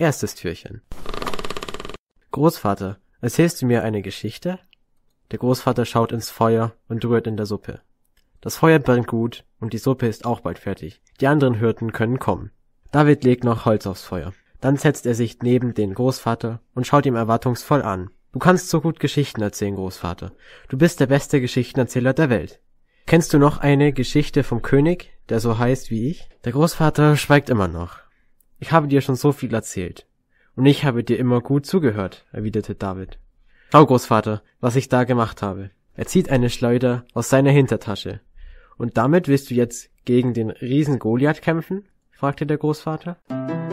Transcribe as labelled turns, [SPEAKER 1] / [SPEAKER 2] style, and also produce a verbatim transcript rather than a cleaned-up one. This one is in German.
[SPEAKER 1] Erstes Türchen. Großvater, erzählst du mir eine Geschichte? Der Großvater schaut ins Feuer und rührt in der Suppe. Das Feuer brennt gut und die Suppe ist auch bald fertig. Die anderen Hirten können kommen. David legt noch Holz aufs Feuer. Dann setzt er sich neben den Großvater und schaut ihm erwartungsvoll an. Du kannst so gut Geschichten erzählen, Großvater. Du bist der beste Geschichtenerzähler der Welt. Kennst du noch eine Geschichte vom König, der so heißt wie ich? Der Großvater schweigt immer noch. Ich habe dir schon so viel erzählt. Und ich habe dir immer gut zugehört, erwiderte David. Schau, Großvater, was ich da gemacht habe. Er zieht eine Schleuder aus seiner Hintertasche. Und damit willst du jetzt gegen den Riesen Goliath kämpfen? Fragte der Großvater.